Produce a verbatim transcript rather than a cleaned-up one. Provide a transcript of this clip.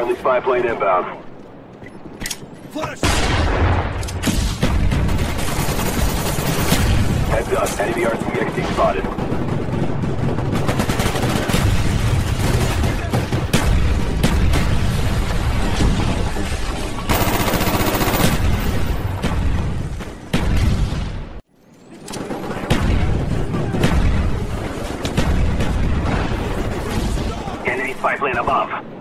Friendly spy plane inbound. Flash! Heads up, enemy R C X D spotted. Enemy spy plane above.